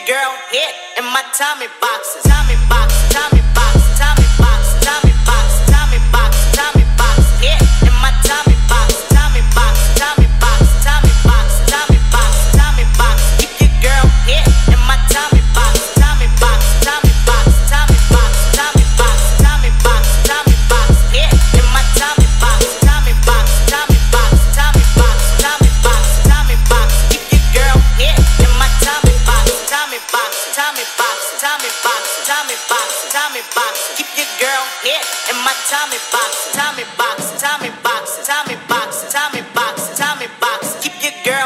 girl hit in my Tommy boxes. Tommy boxes, Tommy boxes, Tommy boxes, Tommy boxes, Tommy boxes, Tommy boxes. Hit in my Tommy boxes. Tommy boxes, Tommy boxes, Tommy boxes, Tommy boxes, Tommy boxes. Keep your girl hit in my Tommy boxes. Tommy boxes, Tommy boxes, Tommy boxes, Tommy boxes, Tommy boxes, Tommy boxes. Hit in my Tommy boxes. Tommy boxes, Tommy boxes, Tommy boxes, Tommy boxes, Tommy boxes. Keep your girl hit in my Tommy boxes. Tommy boxes, Tommy boxes, Tommy boxes, Tommy boxes, Tommy boxes. Keep your girl hit in my Tommy boxes. Tommy boxes, Tommy boxes, Tommy boxes, Tommy boxes, Tommy boxes. Keep your girl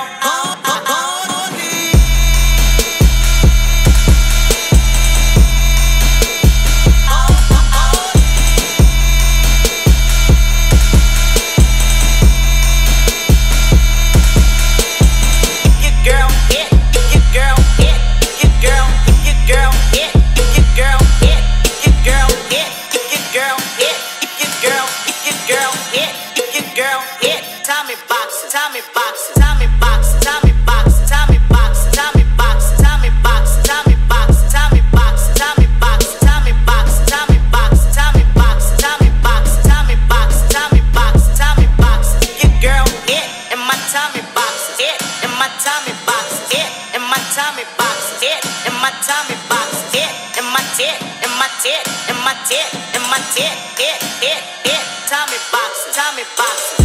Tommy boxes, Tommy boxes, Tommy boxes, Tommy boxes, Tommy boxes, Tommy boxes, Tommy boxes, Tommy boxes, Tommy boxes, Tommy boxes, Tommy boxes, Tommy boxes, Tommy boxes, Tommy boxes, Tommy boxes, Tommy boxes, Tommy boxes. Your girl hit in my Tommy boxes, hit in my Tommy boxes, hit in my Tommy boxes, hit in my Tommy boxes, hit in my tit, in my tit, in my tit, in my tit, hit, Tommy boxes, Tommy boxes.